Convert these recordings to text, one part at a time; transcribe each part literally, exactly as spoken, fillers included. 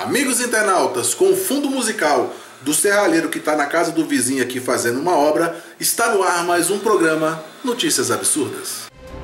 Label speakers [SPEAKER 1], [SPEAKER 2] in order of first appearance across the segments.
[SPEAKER 1] Amigos internautas, com o fundo musical do serralheiro que está na casa do vizinho aqui fazendo uma obra, está no ar mais um programa Notícias Absurdas.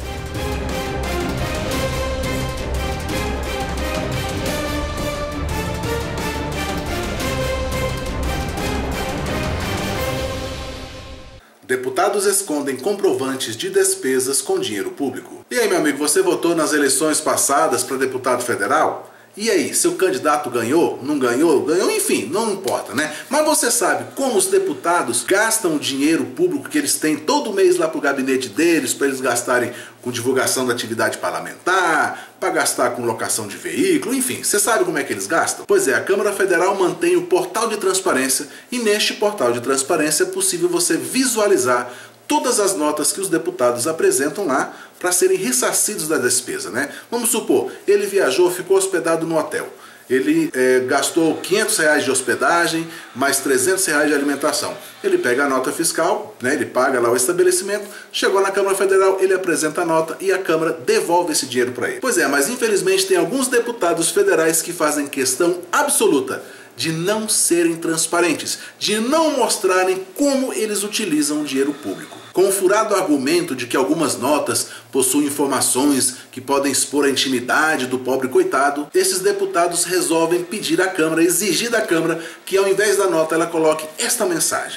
[SPEAKER 1] Deputados escondem comprovantes de despesas com dinheiro público. E aí, meu amigo, você votou nas eleições passadas para deputado federal? E aí, seu candidato ganhou? Não ganhou? Ganhou? Enfim, não importa, né? Mas você sabe como os deputados gastam o dinheiro público que eles têm todo mês lá pro gabinete deles, para eles gastarem com divulgação da atividade parlamentar, para gastar com locação de veículo, enfim, você sabe como é que eles gastam? Pois é, a Câmara Federal mantém o portal de transparência e neste portal de transparência é possível você visualizar todas as notas que os deputados apresentam lá para serem ressarcidos da despesa, né? Vamos supor, ele viajou, ficou hospedado no hotel. Ele é, gastou quinhentos reais de hospedagem, mais trezentos reais de alimentação. Ele pega a nota fiscal, né, ele paga lá o estabelecimento, chegou na Câmara Federal, ele apresenta a nota e a Câmara devolve esse dinheiro para ele. Pois é, mas infelizmente tem alguns deputados federais que fazem questão absoluta de não serem transparentes, de não mostrarem como eles utilizam o dinheiro público. Com o furado argumento de que algumas notas possuem informações que podem expor a intimidade do pobre coitado, esses deputados resolvem pedir à Câmara, exigir da Câmara, que ao invés da nota ela coloque esta mensagem.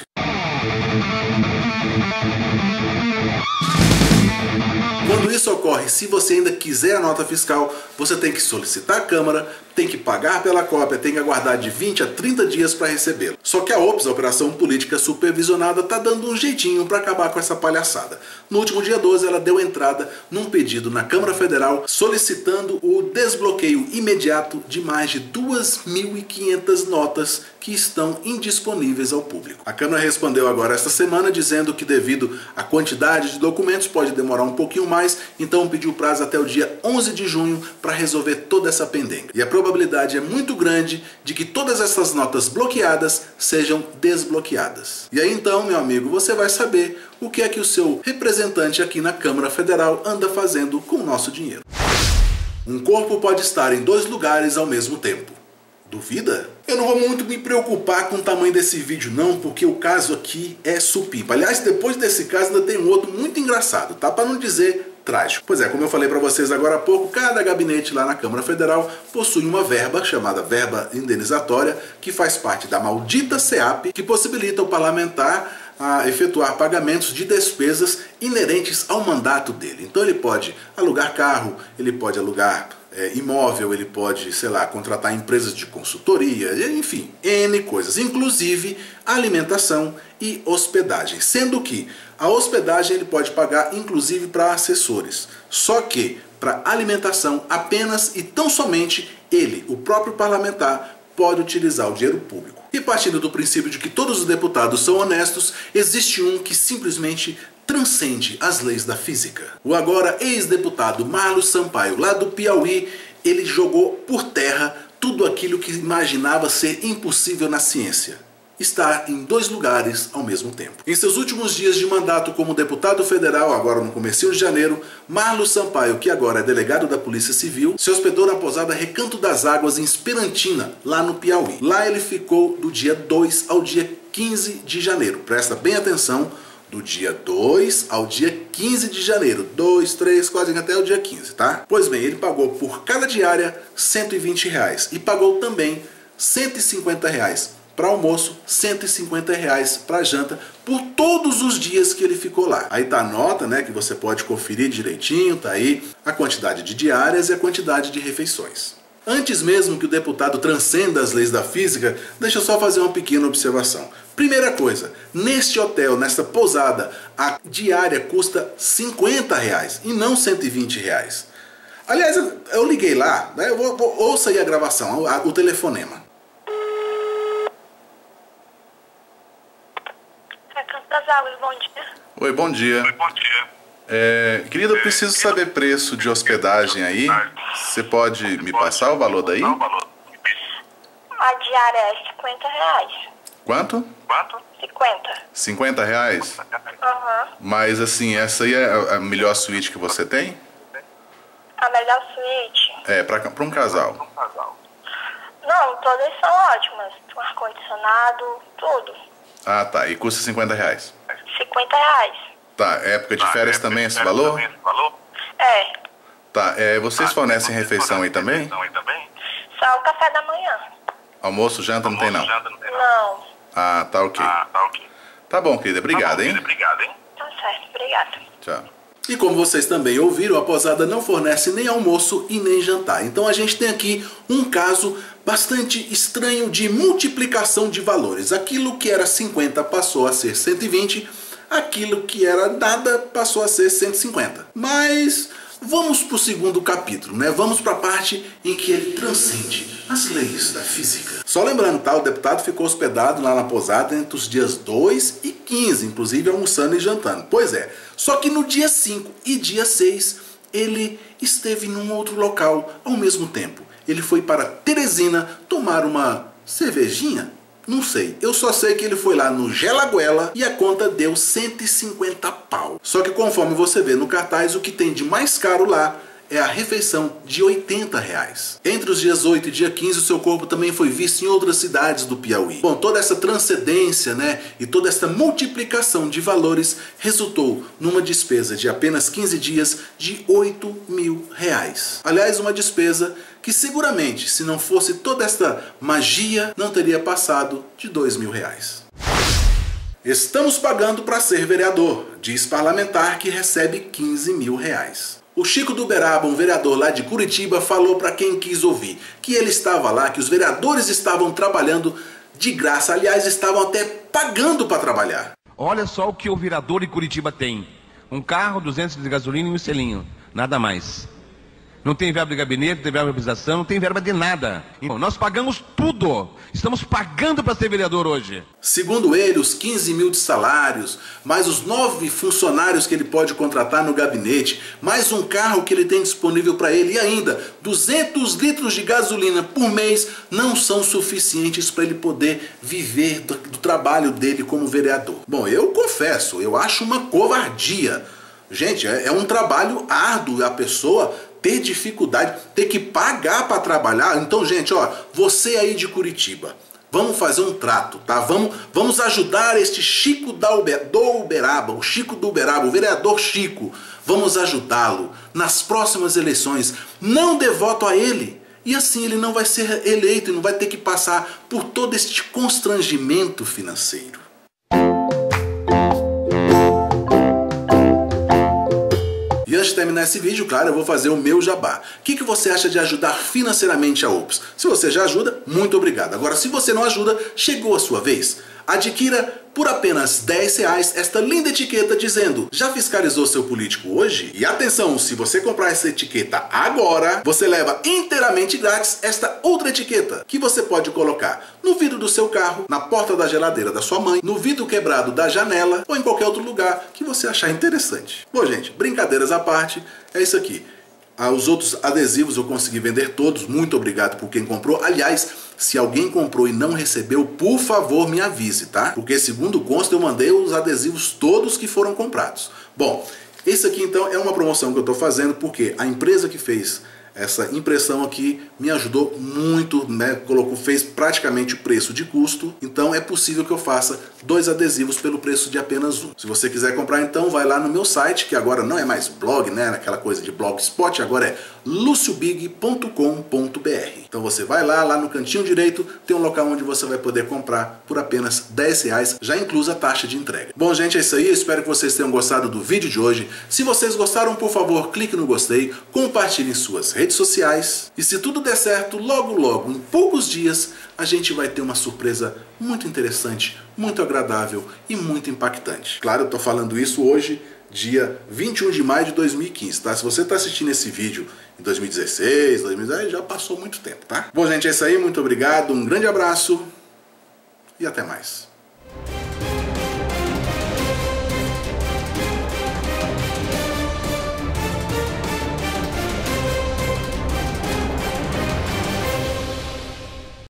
[SPEAKER 1] Quando isso ocorre, se você ainda quiser a nota fiscal, você tem que solicitar à Câmara, tem que pagar pela cópia, tem que aguardar de vinte a trinta dias para recebê-la. Só que a O P S, a Operação Política Supervisionada, está dando um jeitinho para acabar com essa palhaçada. No último dia doze, ela deu entrada num pedido na Câmara Federal solicitando o desbloqueio imediato de mais de duas mil e quinhentas notas que estão indisponíveis ao público. A Câmara respondeu agora esta semana dizendo que devido à quantidade de documentos pode demorar um pouquinho mais, então pediu prazo até o dia onze de junho para resolver toda essa pendenga. E a probabilidade é muito grande de que todas essas notas bloqueadas sejam desbloqueadas. E aí então, meu amigo, você vai saber o que é que o seu representante aqui na Câmara Federal anda fazendo com o nosso dinheiro. Um corpo pode estar em dois lugares ao mesmo tempo. Duvida? Eu não vou muito me preocupar com o tamanho desse vídeo não, porque o caso aqui é supimpa. Aliás, depois desse caso ainda tem um outro muito engraçado, tá? Para não dizer trágico. Pois é, como eu falei para vocês agora há pouco, cada gabinete lá na Câmara Federal possui uma verba, chamada verba indenizatória, que faz parte da maldita SEAP, que possibilita o parlamentar a efetuar pagamentos de despesas inerentes ao mandato dele. Então ele pode alugar carro, ele pode alugar é, imóvel, ele pode, sei lá, contratar empresas de consultoria, enfim, N coisas, inclusive alimentação e hospedagem, sendo que a hospedagem ele pode pagar inclusive para assessores, só que para alimentação apenas e tão somente ele, o próprio parlamentar, pode utilizar o dinheiro público. E partindo do princípio de que todos os deputados são honestos, existe um que simplesmente transcende as leis da física. O agora ex-deputado Marlos Sampaio, lá do Piauí, ele jogou por terra tudo aquilo que imaginava ser impossível na ciência. Estar em dois lugares ao mesmo tempo. Em seus últimos dias de mandato como deputado federal, agora no comecinho de janeiro, Marlos Sampaio, que agora é delegado da Polícia Civil, se hospedou na pousada Recanto das Águas em Esperantina, lá no Piauí. Lá ele ficou do dia dois ao dia quinze de janeiro. Presta bem atenção, do dia dois ao dia quinze de janeiro. dois, três, quase até o dia quinze, tá? Pois bem, ele pagou por cada diária cento e vinte reais e pagou também cento e cinquenta reais para almoço, cento e cinquenta reais para janta, por todos os dias que ele ficou lá. Aí tá a nota, né, que você pode conferir direitinho, tá aí a quantidade de diárias e a quantidade de refeições. Antes mesmo que o deputado transcenda as leis da física, deixa eu só fazer uma pequena observação. Primeira coisa, neste hotel, nesta pousada, a diária custa cinquenta reais e não cento e vinte reais. Aliás, eu, eu liguei lá, né, eu vou, vou, ouça aí a gravação, o, o telefonema.
[SPEAKER 2] Bom dia.
[SPEAKER 1] Oi, bom dia.
[SPEAKER 3] Oi, bom dia.
[SPEAKER 1] É, querida, eu preciso saber preço de hospedagem aí. Você pode me passar o valor daí?
[SPEAKER 2] A diária é cinquenta reais.
[SPEAKER 1] Quanto?
[SPEAKER 3] Quanto?
[SPEAKER 2] cinquenta.
[SPEAKER 1] cinquenta reais?
[SPEAKER 2] Aham.
[SPEAKER 1] Mas assim, essa aí é a melhor suíte que você tem?
[SPEAKER 2] A melhor suíte?
[SPEAKER 1] É, pra, pra um casal.
[SPEAKER 2] Não, Não, todas são ótimas. Com ar-condicionado, tudo.
[SPEAKER 1] Ah, tá. E custa cinquenta reais.
[SPEAKER 2] cinquenta reais.
[SPEAKER 1] Tá. Época de
[SPEAKER 3] Tá,
[SPEAKER 1] férias
[SPEAKER 3] época
[SPEAKER 1] também
[SPEAKER 3] de
[SPEAKER 1] esse
[SPEAKER 3] férias
[SPEAKER 1] valor?
[SPEAKER 3] também esse valor?
[SPEAKER 2] É.
[SPEAKER 1] Tá. É, vocês
[SPEAKER 3] Tá,
[SPEAKER 1] fornecem
[SPEAKER 3] vocês
[SPEAKER 1] refeição aí
[SPEAKER 3] fornecem
[SPEAKER 1] também?
[SPEAKER 3] refeição aí também?
[SPEAKER 2] Só o café da manhã.
[SPEAKER 1] Almoço, janta não tem não?
[SPEAKER 3] Almoço, janta não tem não.
[SPEAKER 2] Não.
[SPEAKER 1] Ah, tá ok.
[SPEAKER 3] Ah, tá ok.
[SPEAKER 1] Tá bom, querida. Obrigado,
[SPEAKER 3] Tá bom,
[SPEAKER 1] hein?
[SPEAKER 3] querida, obrigado, hein?
[SPEAKER 2] Tá certo, obrigada.
[SPEAKER 1] Tchau. E como vocês também ouviram, a posada não fornece nem almoço e nem jantar. Então a gente tem aqui um caso bastante estranho de multiplicação de valores. Aquilo que era cinquenta passou a ser cento e vinte, aquilo que era nada passou a ser cento e cinquenta. Mas vamos para o segundo capítulo, né? Vamos para a parte em que ele transcende as leis da física. Só lembrando, tá? O deputado ficou hospedado lá na posada entre os dias dois e quinze, inclusive almoçando e jantando. Pois é, só que no dia cinco e dia seis ele esteve num outro local ao mesmo tempo. Ele foi para Teresina tomar uma cervejinha? Não sei, eu só sei que ele foi lá no Gelaguela e a conta deu cento e cinquenta pau. Só que conforme você vê no cartaz, o que tem de mais caro lá é a refeição de oitenta reais. Entre os dias oito e dia quinze, o seu corpo também foi visto em outras cidades do Piauí. Bom, toda essa transcendência, né, e toda essa multiplicação de valores resultou numa despesa de apenas quinze dias de oito mil reais. Aliás, uma despesa que seguramente, se não fosse toda esta magia, não teria passado de dois mil reais. Estamos pagando para ser vereador, diz parlamentar que recebe quinze mil reais. O Chico do Uberaba, um vereador lá de Curitiba, falou para quem quis ouvir que ele estava lá, que os vereadores estavam trabalhando de graça, aliás, estavam até pagando para trabalhar.
[SPEAKER 4] Olha só o que o vereador em Curitiba tem. Um carro, duzentos de gasolina e um selinho. Nada mais. Não tem verba de gabinete, não tem verba de mobilização, não tem verba de nada. Então, nós pagamos tudo. Estamos pagando para ser vereador hoje.
[SPEAKER 1] Segundo ele, os quinze mil de salários, mais os nove funcionários que ele pode contratar no gabinete, mais um carro que ele tem disponível para ele e ainda duzentos litros de gasolina por mês não são suficientes para ele poder viver do, do trabalho dele como vereador. Bom, eu confesso, eu acho uma covardia. Gente, é, é um trabalho árduo a pessoa ter dificuldade, ter que pagar para trabalhar. Então, gente, ó, você aí de Curitiba, vamos fazer um trato, tá? Vamos, vamos ajudar este Chico da Uber, do Uberaba, o Chico do Uberaba, o vereador Chico. Vamos ajudá-lo nas próximas eleições. Não dê voto a ele. E assim ele não vai ser eleito e não vai ter que passar por todo este constrangimento financeiro. E antes de terminar esse vídeo, claro, eu vou fazer o meu jabá. O que, que você acha de ajudar financeiramente a Ops? Se você já ajuda, muito obrigado. Agora, se você não ajuda, chegou a sua vez. Adquira por apenas dez reais esta linda etiqueta dizendo: já fiscalizou seu político hoje? E atenção, se você comprar essa etiqueta agora, você leva inteiramente grátis esta outra etiqueta, que você pode colocar no vidro do seu carro, na porta da geladeira da sua mãe, no vidro quebrado da janela ou em qualquer outro lugar que você achar interessante. Bom, gente, brincadeiras à parte, é isso aqui. Ah, os outros adesivos eu consegui vender todos, muito obrigado por quem comprou. Aliás, se alguém comprou e não recebeu, por favor me avise, tá? Porque segundo consta eu mandei os adesivos todos que foram comprados. Bom, esse aqui então é uma promoção que eu estou fazendo porque a empresa que fez essa impressão aqui me ajudou muito, né? Colocou, fez praticamente o preço de custo, então é possível que eu faça dois adesivos pelo preço de apenas um. Se você quiser comprar, então vai lá no meu site, que agora não é mais blog, né? Aquela coisa de blogspot, agora é lucio big ponto com ponto br. Então você vai lá, lá no cantinho direito, tem um local onde você vai poder comprar por apenas dez reais, já inclusa a taxa de entrega. Bom, gente, é isso aí. Eu espero que vocês tenham gostado do vídeo de hoje. Se vocês gostaram, por favor, clique no gostei, compartilhe em suas redes sociais. E se tudo der certo, logo logo, em poucos dias, a gente vai ter uma surpresa muito interessante, muito agradável e muito impactante. Claro, eu tô falando isso hoje, dia vinte e um de maio de dois mil e quinze, tá? Se você está assistindo esse vídeo em dois mil e dezesseis, dois mil e dez, já passou muito tempo, tá? Bom, gente, é isso aí. Muito obrigado, um grande abraço e até mais.